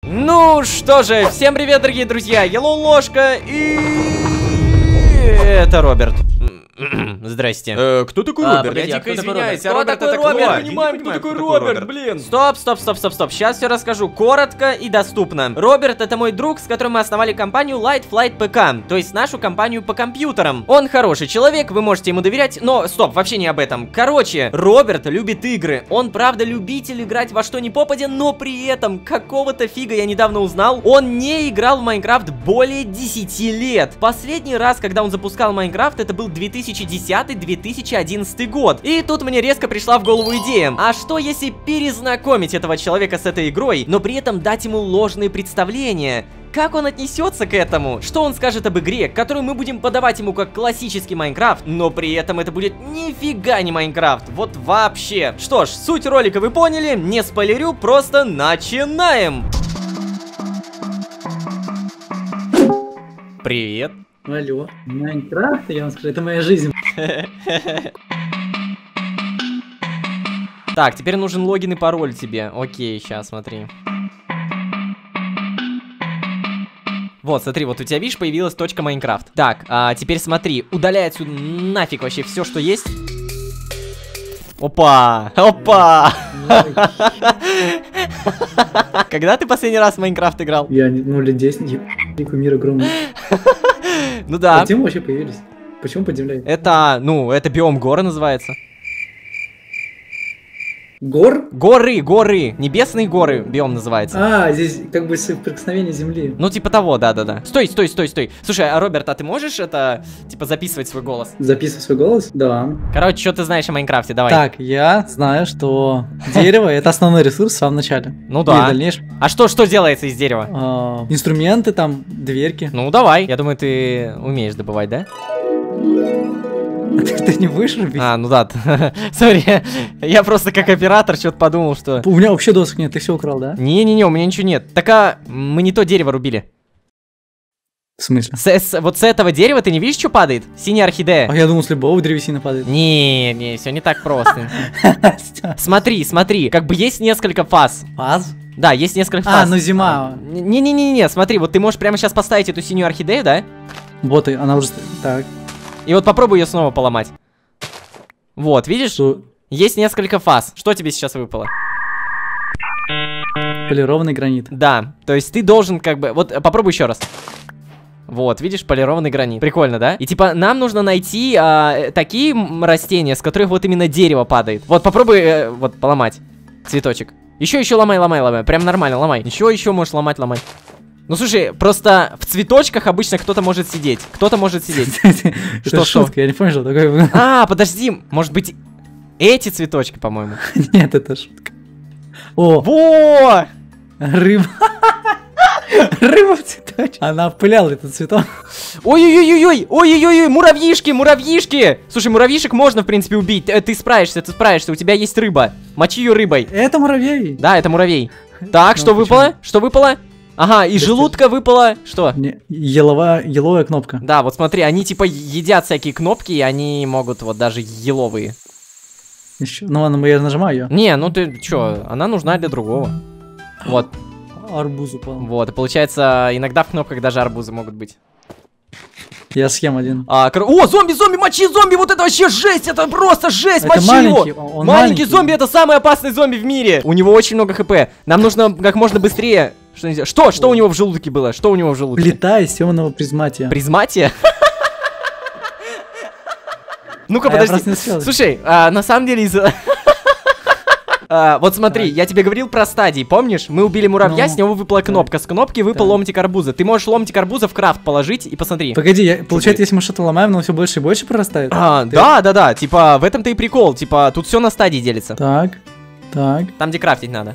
Ну что же, всем привет, дорогие друзья, Yellow Ложка и... это Роберт. Здрасте. Кто такой Роберт? Погоди, Я кто дико такой извиняюсь, Роберт? Роберт Кто это такой кто? Роберт? Я не понимаю, кто такой Роберт, блин. Стоп. Сейчас все расскажу коротко и доступно. Роберт — это мой друг, с которым мы основали компанию Light Flight PK, то есть нашу компанию по компьютерам. Он хороший человек, вы можете ему доверять, но стоп, вообще не об этом. Короче, Роберт любит игры. Он правда любитель играть во что ни попадя, но при этом какого-то фига я недавно узнал, он не играл в Майнкрафт более 10 лет. Последний раз, когда он запускал Майнкрафт, это был 2010-2011 год. И тут мне резко пришла в голову идея. А что если перезнакомить этого человека с этой игрой, но при этом дать ему ложные представления? Как он отнесется к этому? Что он скажет об игре, которую мы будем подавать ему как классический Майнкрафт, но при этом это будет нифига не Майнкрафт, вот вообще. Что ж, суть ролика вы поняли, не спойлерю, просто начинаем. Привет. Алло, Майнкрафт, я вам скажу, это моя жизнь. Так, теперь нужен логин и пароль тебе. Окей, сейчас, смотри. Вот, смотри, вот у тебя, видишь, появилась точка Майнкрафт. Так, теперь смотри, удаляй отсюда нафиг вообще все, что есть. Опа! Опа! Когда ты последний раз в Майнкрафт играл? Я, ну, лет 10, мир огромный. Ну да. Где мы вообще появились? Почему подивляет? Это, ну, это биом горы называется. Гор? Горы, небесные горы биом называется. А, здесь как бы соприкосновение земли. Ну, типа того, да-да-да. Стой. Слушай, а Роберт, а ты можешь это, типа, записывать свой голос? Записывай свой голос? Да. Короче, что ты знаешь о Майнкрафте, давай. Так, я знаю, что дерево — это основной ресурс в самом начале. Ну И в да. дальнейшем. А что делается из дерева? Инструменты там, дверки. Ну, давай. Я думаю, ты умеешь добывать, да? Ты не будешь рубить? А, ну да. Сори, я просто как оператор что-то подумал, что... У меня вообще досок нет, ты все украл, да? Не-не-не, у меня ничего нет. Так, мы не то дерево рубили. В смысле? Вот с этого дерева ты не видишь, что падает? Синяя орхидея. А я думал, с любого древесины падает. Не, все не так просто. Смотри, как бы есть несколько фаз. Фаз? Да, есть несколько фаз. А, ну зима. Не, смотри, вот ты можешь прямо сейчас поставить эту синюю орхидею, да? Вот, и она уже... Так. И вот попробуй ее снова поломать. Вот, видишь? Что? Есть несколько фаз. Что тебе сейчас выпало? Полированный гранит. Да, то есть ты должен как бы... Вот, попробуй еще раз. Вот, видишь, полированный гранит. Прикольно, да? И типа нам нужно найти такие растения, с которых вот именно дерево падает. Вот, попробуй вот поломать цветочек. Еще ломай. Прям нормально, ломай. Еще можешь ломать. Ну слушай, просто в цветочках обычно кто-то может сидеть. Это шутка, я не понял, что такое. А, подожди, может быть эти цветочки, по-моему. Нет, это шутка. О, Во! рыба. Рыба в цветочке. Она опыляла этот цветок. Ой-ой-ой, муравьишки. Слушай, муравьишек можно, в принципе, убить. Ты справишься, у тебя есть рыба. Мочи ее рыбой. Это муравей. Да, это муравей. Так, что выпало? Ага, из желудка выпало... Что? Еловая кнопка. Да, вот смотри, они типа едят всякие кнопки, и они могут вот даже еловые. Еще. Ну ладно, я нажимаю ее. Не, ну ты чё, она нужна для другого. Вот. Арбуз упал. Вот, и получается, иногда в кнопках даже арбузы могут быть. Я съем один. О, зомби, мочи зомби, вот это вообще жесть, это просто жесть, Это мочи маленький, его. он Маленький маленький. зомби, это самый опасный зомби в мире. У него очень много хп, нам нужно как можно быстрее. Что у него в желудке было? Что у него в желудке? Плита из темного призматия. Призматия? Ну-ка, А я подожди. просто не успел. Слушай, на самом деле из-за... Вот смотри, я тебе говорил про стадии, помнишь? Мы убили муравья, Ну, с него выпала кнопка, с кнопки выпал Так. ломтик арбуза. Ты можешь ломтик арбуза в крафт положить и посмотри. Погоди, получается, если мы что-то ломаем, оно все больше и больше прорастает? Да, типа в этом-то и прикол, типа тут все на стадии делится. Так. Там, где крафтить надо.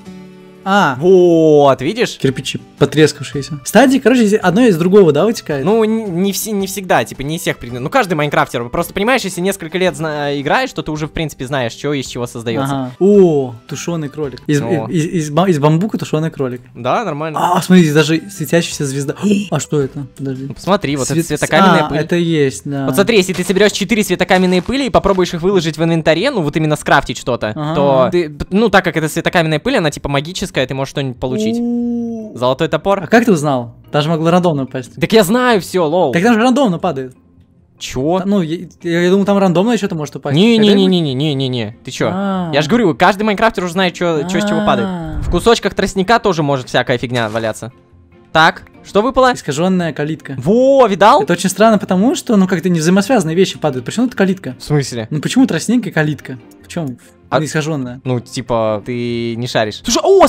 Вот, видишь? Кирпичи потрескавшиеся. Стадии, короче, здесь одно из другого, да, вытекает? Ну, не всегда, типа, не из всех предметов. Ну, каждый майнкрафтер. Просто понимаешь, если несколько лет играешь, то ты уже, в принципе, знаешь, что из чего создается. Ага. О, тушеный кролик. О. Из бамбука тушеный кролик. Да, нормально. А, смотри, здесь даже светящаяся звезда. А что это? Подожди. Ну, посмотри, вот это светокаменная пыль. это есть, да. Вот смотри, если ты соберешь 4 светокаменные пыли и попробуешь их выложить в инвентаре, ну вот именно скрафтить что-то, Ага. то ты, ну так как это светокаменная пыль, она типа магическая, ты можешь что-нибудь получить. Золотой А топор. как ты узнал? Даже могло рандомно упасть. Так я знаю все, лоу. Так там же рандомно падает. Чё? Ну, я думаю, там рандомно еще-то может упасть. Не-не-не-не-не-не-не. Ты чё? А. Я же говорю, каждый майнкрафтер уже знает, что с чего падает. В кусочках тростника тоже может всякая фигня валяться. Так, что выпало? Искаженная калитка. Во, видал? Это очень странно, потому что, ну, как-то не взаимосвязанные вещи падают. Почему это калитка? В смысле? Ну, почему тростник и калитка? В чем? А- Искаженная. Ну, типа, ты не шаришь. Слушай, о,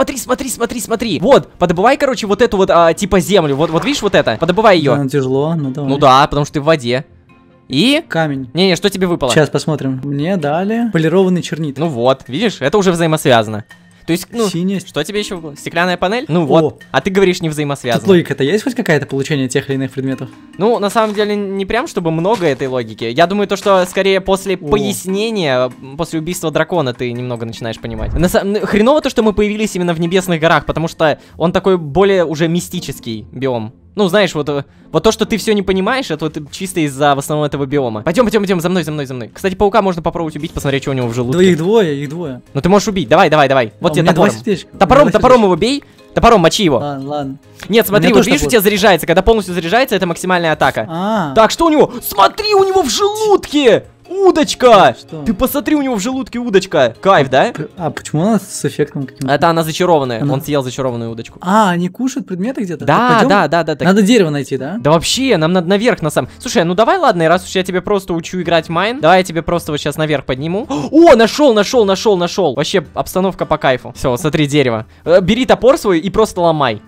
смотри. Вот, подобывай, короче, вот эту вот, типа, землю. Вот видишь вот это? Подобывай ее. Да, тяжело, ну давай. Ну да, потому что ты в воде. И... Камень. Не-не, что тебе выпало? Сейчас посмотрим. Мне дали полированный чернит. Ну вот, видишь, это уже взаимосвязано. То есть, ну, Синяя. что тебе еще выпало? Стеклянная панель? Ну вот, а ты говоришь не Тут взаимосвязано. логика-то есть хоть какая-то получение тех или иных предметов? Ну, на самом деле, не прям, чтобы много этой логики. Я думаю, то, что скорее после пояснения, после убийства дракона ты немного начинаешь понимать. Хреново то, что мы появились именно в Небесных горах, потому что он такой более уже мистический биом. Ну, знаешь, вот то, что ты все не понимаешь, это вот чисто из-за в основном этого биома. Пойдем, за мной. Кстати, паука можно попробовать убить, посмотреть, что у него в желудке. Да их двое. Ну ты можешь убить, давай. Вот А тебе у меня два топором. сердечка. Топором его бей, топором мочи его. Ладно. Нет, смотри, меня вот тоже видишь, у топор. тебя заряжается, когда полностью заряжается, это максимальная атака. А, Так, что у него? Смотри, у него в желудке! Удочка! Что? Ты посмотри, у него в желудке удочка. Кайф, да? а почему она с эффектом каким-то? Это она зачарованная, Она- он съел зачарованную удочку. А, они кушают предметы где-то? Да, Так, пойдем? да. Так- Надо дерево найти, да? Да вообще, нам надо наверх на самом... Слушай, ну давай, ладно, и раз уж я тебе просто учу играть в майн, давай я тебе просто вот сейчас наверх подниму. О, нашел! Вообще, обстановка по кайфу. Все, вот смотри, дерево. Бери топор свой и просто ломай.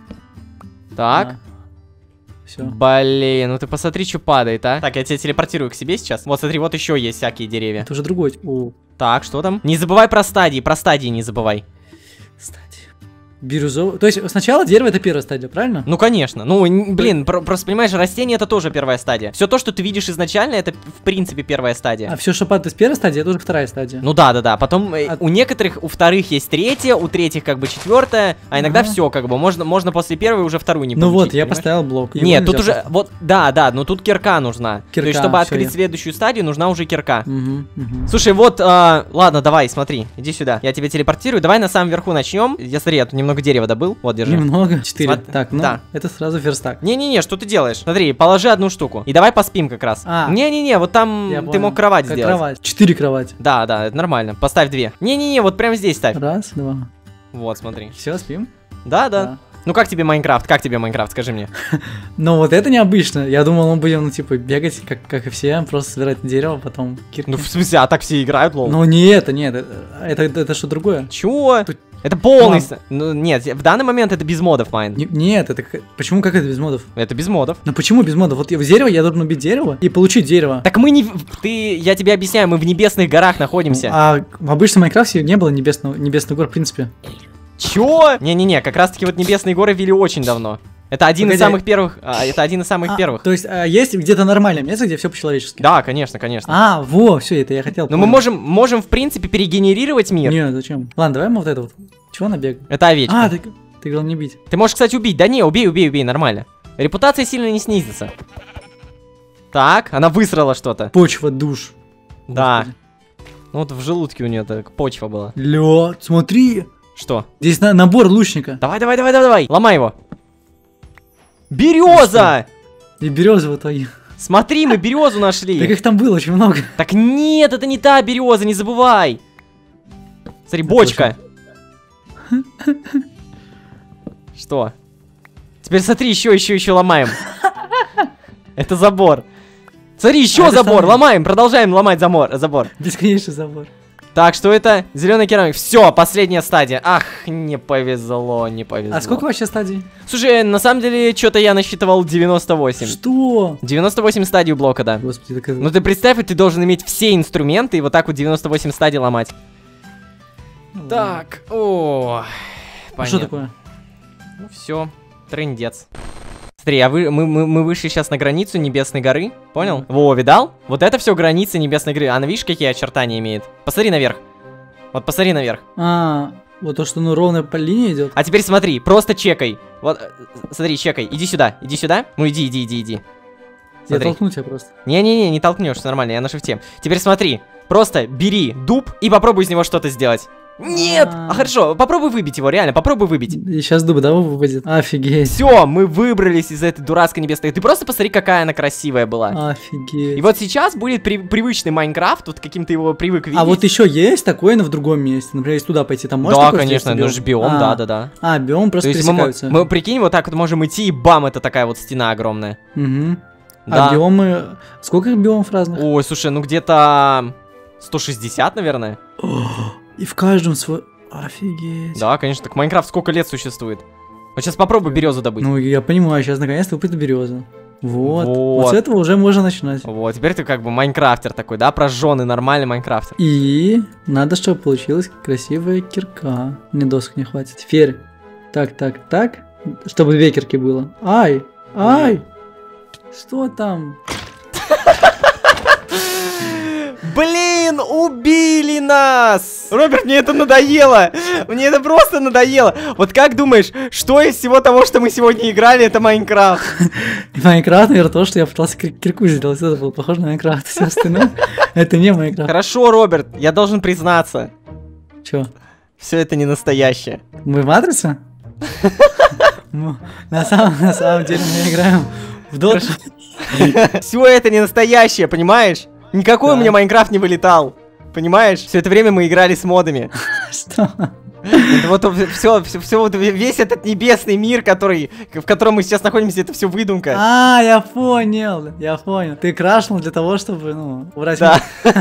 Так. Все. Блин, ну ты посмотри, что падает, а. Так, я тебя телепортирую к себе сейчас. Вот смотри, вот еще есть всякие деревья. Это уже другой. О, Так, что там? Не забывай про стадии не забывай. кстати. Бирюзовый. То есть сначала дерево это первая стадия, правильно? Ну, конечно. Ну, блин, просто понимаешь, растение это тоже первая стадия. Все то, что ты видишь изначально, это в принципе первая стадия. А все, что падает из первой стадии, это уже вторая стадия. Ну да. Потом у некоторых, у вторых есть третья, у третьих как бы четвертая, а иногда все как бы. Можно после первой уже вторую не Ну получить, вот, я понимаешь? поставил блок. Его Нет, нельзя тут уже, поставить. вот, да, но тут кирка нужна. То есть, Кирка, чтобы всё, открыть я- следующую стадию, нужна уже кирка. Мгм. Слушай, вот, ладно, давай, смотри, иди сюда. Я тебя телепортирую. Давай на самом верху начнем. Я смотри, я тут немного дерева добыл. Вот, держи. Немного. 4. Смотри, Так, ну, да. это сразу верстак. Не-не-не, что ты делаешь? Смотри, положи одну штуку. И давай поспим как раз. А. Не-не-не, вот там Я ты понял. мог кровать Как сделать. кровать. 4 кровати. Да, это нормально. Поставь 2. Не-не-не, вот прямо здесь ставь. Раз, два. Вот, смотри. Все, спим? Да. Ну как тебе Майнкрафт? Скажи мне. Ну вот это необычно. Я думал, мы будем, ну, типа, бегать, как и все, просто собирать дерево, потом кирки. Ну в смысле, а так все играют, лол? Ну не это, нет, это что другое? Чего? Тут- Это полный... Ну нет, в данный момент это без модов, Майн. Нет, это почему как это без модов? Это без модов. Ну почему без модов? Вот в дерево я должен убить дерево и получить дерево. Так мы не... Я тебе объясняю, мы в Небесных горах находимся. А в обычном Майнкрафте не было небесных гор, в принципе. Чё? Не-не-не, как раз таки вот Небесные горы ввели очень давно. Это один из Погоди. самых первых... это один из самых первых. То есть есть где-то нормальное место, где все по-человечески? Да, конечно. Все, это я хотел. Но мы можем в принципе перегенерировать мир. Нет, зачем? Ладно, давай мы вот это вот. Чего она бегает? Это овечка. Ты говорил не бить. Ты можешь, кстати, убить. Да не, убей, нормально. Репутация сильно не снизится. Так, она высрала что-то. Почва душ. Да. Господи. Ну вот в желудке у нее так почва была. Лё, смотри. Что? Здесь набор лучника. Давай. Ломай его. Береза! И березовые твои. Смотри, мы березу Так нашли. их там было очень много. Так нет, это не та береза, не забывай. Смотри, бочка. Что? Теперь смотри, еще ломаем. Это забор. Смотри, еще это забор, самый- ломаем, продолжаем ломать забор. Бесконечный забор. Так, что это? Зеленый керамик. Все, последняя стадия. Ах, не повезло. А сколько вообще стадий? Слушай, на самом деле, что-то я насчитывал 98. Что? 98 стадий у блока, да. Господи, так это... Ну ты представь, ты должен иметь все инструменты и вот так вот 98 стадий ломать. Так, о, А что такое? Ну все, трындец. Смотри, мы вышли сейчас на границу Небесной горы, понял? Во, видал? Вот это все границы Небесной горы. Она, видишь, какие очертания имеет? Посмотри наверх. Вот посмотри наверх. Вот то, что ну ровно по линии идет. А теперь смотри, просто чекай. Вот, смотри, чекай. Иди сюда. Ну иди. Я Смотри. толкну тебя просто. Не толкнешь, нормально, я на шифте. Теперь смотри, просто бери дуб и попробуй из него что-то сделать. Нет! Хорошо, попробуй выбить его, реально, попробуй выбить. И сейчас дуб, да, выпадет? Офигеть. Все, мы выбрались из этой дурацкой небесной. Ты просто посмотри, какая она красивая была. Офигеть. И вот сейчас будет привычный Майнкрафт, вот каким ты его привык видеть. А вот еще есть такое, но в другом месте. Например, если туда пойти, там можно Да, такое конечно, встретить ну же биом, да. А, биом просто То есть мы, пересекаются. мы, прикинь, вот так вот можем идти, и бам, это такая вот стена огромная. Угу. Да. А биомы... Сколько их биомов разных? Ой, слушай, ну где-то 160, наверное. И в каждом свой... Офигеть. Да, конечно, так Майнкрафт сколько лет существует? Вот сейчас попробуй березу добыть. Ну, я понимаю, сейчас наконец-то выпадет береза. Вот. Вот. Вот с этого уже можно начинать. Вот, теперь ты как бы майнкрафтер такой, да, прожженный, нормальный майнкрафтер. И надо, чтобы получилась красивая кирка. Мне досок не хватит. Теперь. Так. Чтобы 2 кирки было. Ай! Что там? Блин, убили нас! Роберт, мне это надоело! Мне это просто надоело! Вот как думаешь, что из всего того, что мы сегодня играли, это Майнкрафт? Майнкрафт, наверное, то, что я пытался кирку сделать. Это было похоже на Майнкрафт. Все остальное, это не Майнкрафт. Хорошо, Роберт, я должен признаться. Чё? Все это не настоящее. Мы в Матрицу? На самом деле мы играем в Dota. Все это не настоящее, понимаешь? Никакой у меня Майнкрафт не вылетал. Понимаешь? Все это время мы играли с модами. Что? Это вот все, весь этот небесный мир, в котором мы сейчас находимся, это все выдумка. А, я понял. Ты крашнул для того, чтобы, убрать... Да.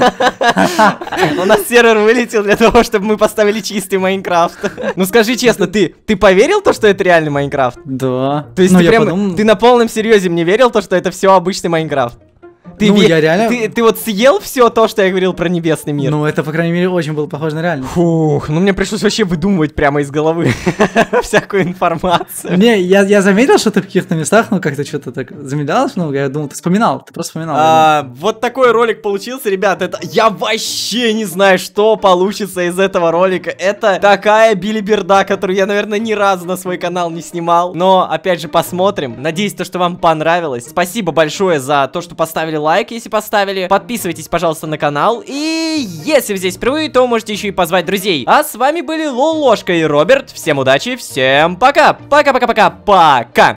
У нас сервер вылетел для того, чтобы мы поставили чистый Майнкрафт. Ну скажи честно, ты поверил то, что это реальный Майнкрафт? Да. То есть ты на полном серьезе мне верил то, что это все обычный Майнкрафт? Я реально... Ты вот съел все то, что я говорил про небесный мир? Ну, это, по крайней мере, очень было похоже на реальность. Фух, ну мне пришлось вообще выдумывать прямо из головы всякую информацию. Не, я заметил, что ты в каких-то местах, как-то что-то так замедлялось много, я думал, ты просто вспоминал. Вот такой ролик получился, ребят, я вообще не знаю, что получится из этого ролика. Это такая билиберда, которую я, наверное, ни разу на свой канал не снимал. Но, опять же, посмотрим. Надеюсь, что вам понравилось. Спасибо большое за то, что поставили лайк, если поставили. Подписывайтесь, пожалуйста, на канал. И если вы здесь впервые, то можете еще и позвать друзей. А с вами были Лолошка и Роберт. Всем удачи, всем пока. Пока-пока-пока-пока.